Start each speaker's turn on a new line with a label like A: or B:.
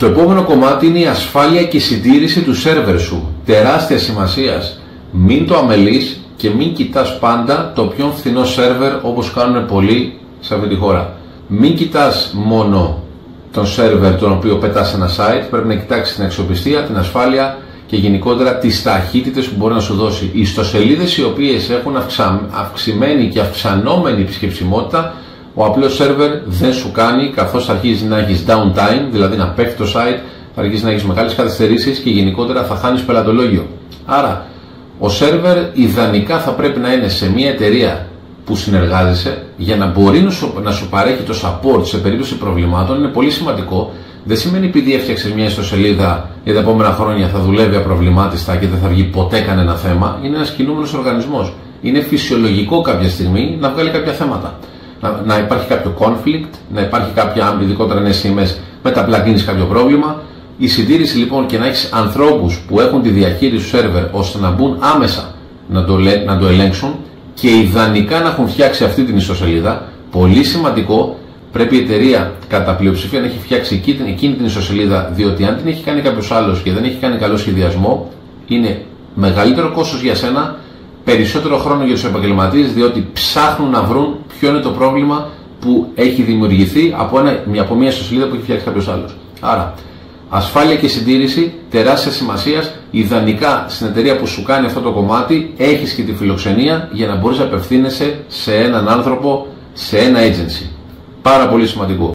A: Το επόμενο κομμάτι είναι η ασφάλεια και η συντήρηση του σερβερ σου. Τεράστια σημασίας. Μην το αμελείς και μην κοιτάς πάντα το πιο φθηνό σερβερ όπως κάνουν πολλοί σε αυτή τη χώρα. Μην κοιτάς μόνο τον σερβερ τον οποίο πετάς σε ένα site, πρέπει να κοιτάξεις την αξιοπιστία, την ασφάλεια και γενικότερα τις ταχύτητες που μπορεί να σου δώσει. Οι ιστοσελίδες οι οποίες έχουν αυξημένη και αυξανόμενη επισκεψιμότητα, ο απλός σερβερ δεν σου κάνει, καθώς αρχίζει να έχεις downtime, δηλαδή να πέφτει το site, θα αρχίσει να έχεις μεγάλες καθυστερήσεις και γενικότερα θα χάνεις πελατολόγιο. Άρα, ο σερβερ ιδανικά θα πρέπει να είναι σε μια εταιρεία που συνεργάζεσαι για να μπορεί να σου παρέχει το support σε περίπτωση προβλημάτων. Είναι πολύ σημαντικό. Δεν σημαίνει επειδή έφτιαξες μια ιστοσελίδα για τα επόμενα χρόνια θα δουλεύει απροβλημάτιστα και δεν θα βγει ποτέ κανένα θέμα. Είναι ένας κινούμενος οργανισμός. Είναι φυσιολογικό κάποια στιγμή να βγάλει κάποια θέματα. Να υπάρχει κάποιο conflict, να υπάρχει κάποια, ειδικότερα είναι SMS, με τα plugins κάποιο πρόβλημα. Η συντήρηση λοιπόν και να έχεις ανθρώπους που έχουν τη διαχείριση του σερβερ ώστε να μπουν άμεσα να το ελέγξουν και ιδανικά να έχουν φτιάξει αυτή την ιστοσελίδα. Πολύ σημαντικό, πρέπει η εταιρεία κατά πλειοψηφία να έχει φτιάξει εκείνη την ιστοσελίδα, διότι αν την έχει κάνει κάποιος άλλος και δεν έχει κάνει καλό σχεδιασμό, είναι μεγαλύτερο κόστος για σένα, περισσότερο χρόνο για τους επαγγελματίες, διότι ψάχνουν να βρουν ποιο είναι το πρόβλημα που έχει δημιουργηθεί από μια ιστοσελίδα που έχει φτιάξει κάποιος άλλος. Άρα, ασφάλεια και συντήρηση, τεράστια σημασίας. Ιδανικά στην εταιρεία που σου κάνει αυτό το κομμάτι έχεις και τη φιλοξενία για να μπορείς να απευθύνεσαι σε έναν άνθρωπο, σε ένα agency. Πάρα πολύ σημαντικό.